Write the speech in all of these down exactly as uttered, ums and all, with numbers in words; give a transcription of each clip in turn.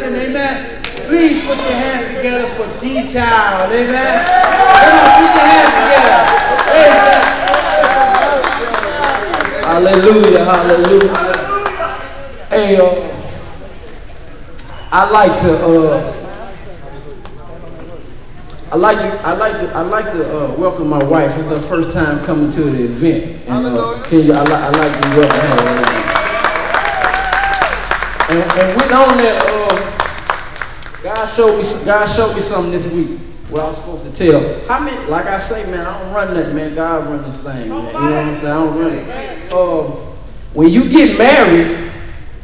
Amen. Please put your hands together for G-Child. Amen. Come on, put your hands together. Praise God. Hallelujah, hallelujah. Hey, uh, I like to, uh, I like to, I like to, I like to uh, welcome my wife. It's her first time coming to the event, and uh, can you, I, li I like to welcome her. And, and with on that, uh, God showed me, God showed me something this week. What I was supposed to tell. How many? Like I say, man, I don't run that, man. God run this thing, man. You know what I'm saying? I don't run it. Uh, when you get married,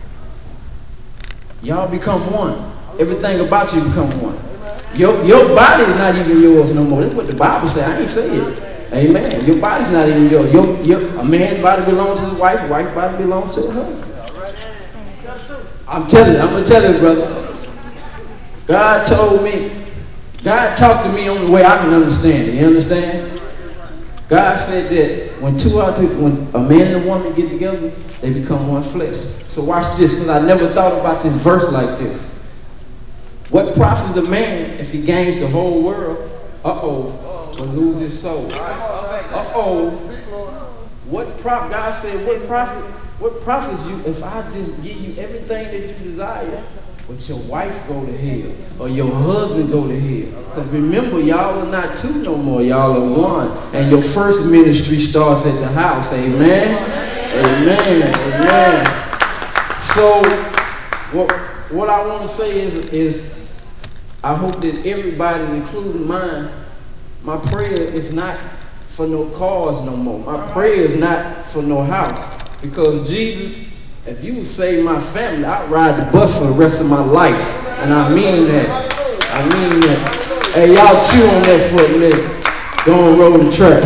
y'all become one. Everything about you become one. Your, your body is not even yours no more. That's what the Bible says. I ain't say it. Amen. Your body's not even yours. Your, your, a man's body belongs to his wife. A wife's body belongs to her husband. I'm telling you. I'm going to tell you, brother. God told me. God talked to me on the way I can understand it. You understand? God said that when two out to, when a man and a woman get together, they become one flesh. So watch this, because I never thought about this verse like this. What profits a man if he gains the whole world, uh-oh, but lose his soul? Uh-oh. What profit, God said, what profit, what profits you if I just give you everything that you desire, but your wife go to hell, or your husband go to hell? Because remember, y'all are not two no more, y'all are one. And your first ministry starts at the house, amen? Amen, amen. So, what, what I want to say is, is I hope that everybody, including mine, my prayer is not for no cars no more. My prayer is not for no house. Because Jesus, if you would save my family, I'd ride the bus for the rest of my life. And I mean that. I mean that. Hey, y'all chew on that for a minute. Go and roll the track.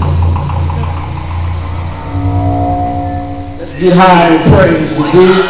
Let's get high in praise, you dig?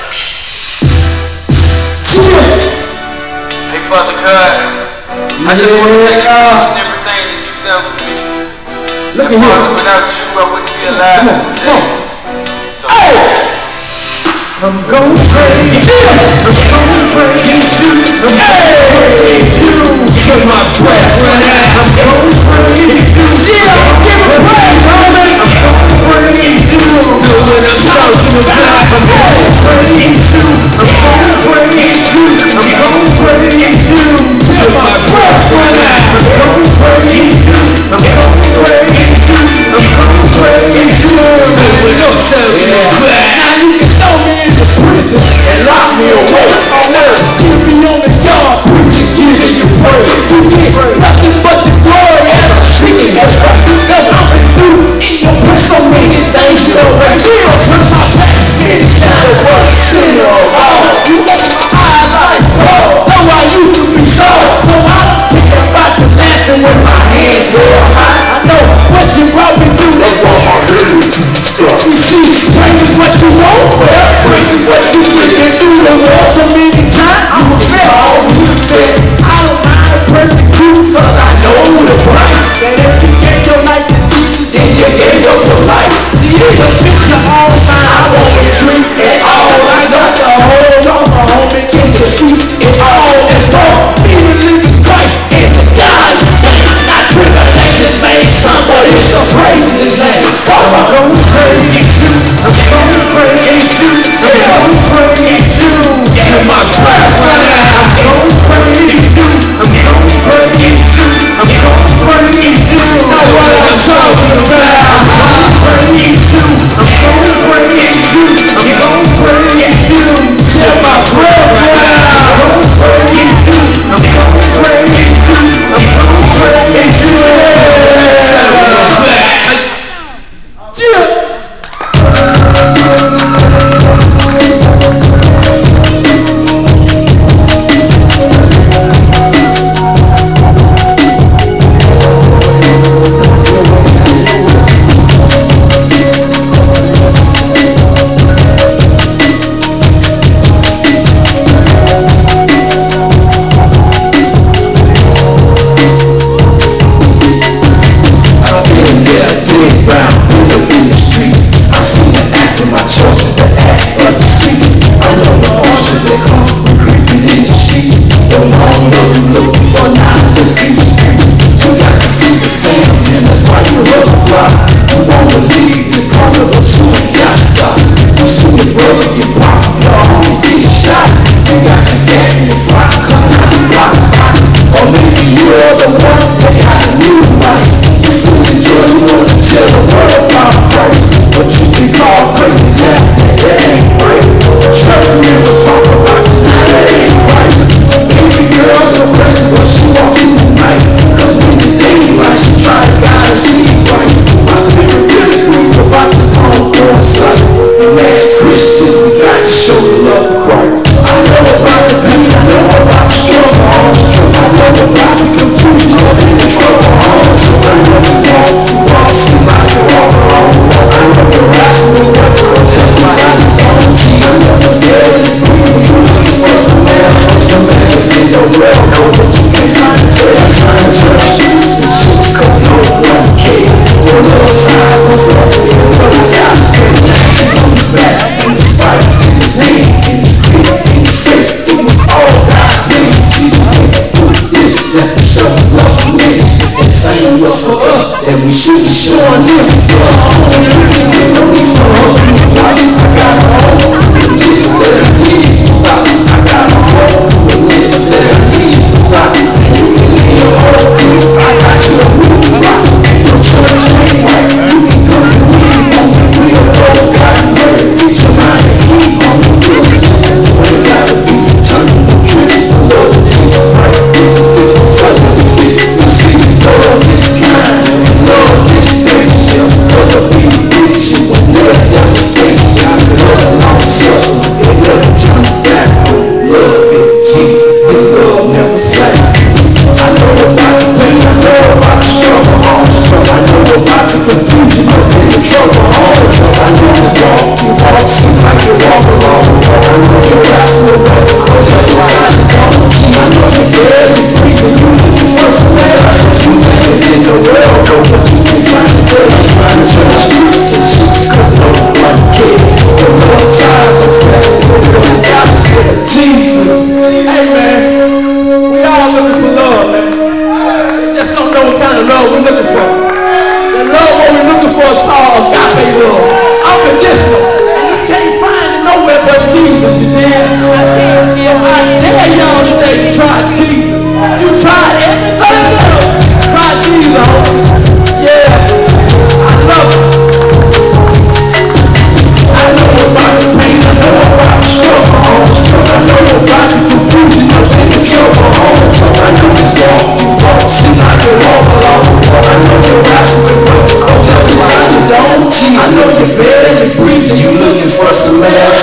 Hey, Father God, I just Yeah. want to thank you for everything that you've done for me. Look and at Father, here. without you, I wouldn't be alive Come on, today. come on. So, Hey! I'm going crazy. I'm going crazy. I'm going crazy. To my breath run out. I'm going crazy. Yeah, I'm giving praise, homie. I'm going crazy. Know what I'm talking about. I'm going crazy. I'm going crazy. I'm going crazy. To my breath run out. I'm going crazy. I'm going crazy. I'm going crazy. Know what I'm talking about. Now you can throw me in the prison and lock me away. Oh no, keep me on the yard, preaching, giving you praise. You get nothing but the glory and I'm singing that praise. Cause I'm through in your press so many things you don't right. You don't turn my back, get it down.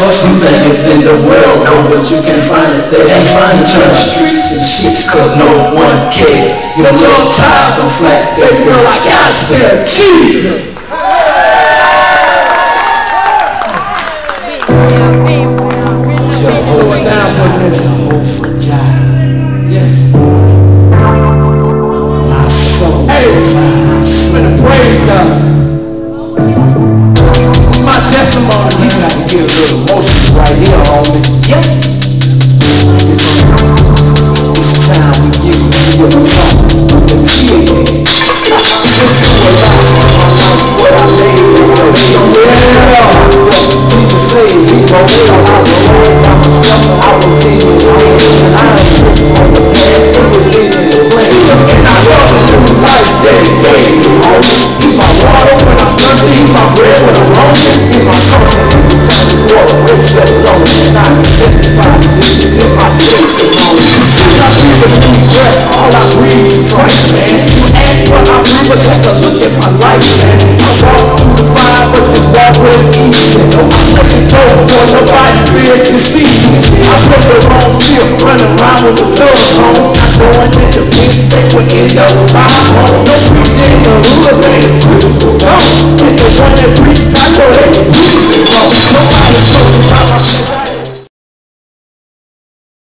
Some niggas in the world know, but you can't find it there. Ain't find it. Turn the streets and shits cause no one cares. Your love ties on flat, baby girl, I got spare keys. Jehovah down for a minute. Jehovah Jireh. Yes. My soul. Hey, I'm gonna praise God. My testimony, you got to get a little emotional right here, homie. Yep. It's time we give you a little song. Let me hear it. What I made in the yeah. Jesus saved me, bro. I was alone by myself, I was in his hands, and I am sitting on the past, it was in his plan. And I love to live life that he gave me, homie. He's my water when I'm thirsty, he's my bread when I'm hungry, he's my comfort every time you walk, rich that lonely, and I can testify to this, this is my testimony. Since I breathe a new breath, all I breathe is Christ, man. You ask what I breathe, but take a look at my life, man. I walk through the fire, but this walk with easy. No, I'm letting go for nobody's spirit to see me. I took the wrong field, running around with the thugs home. Not going into big state, we're in the fire home.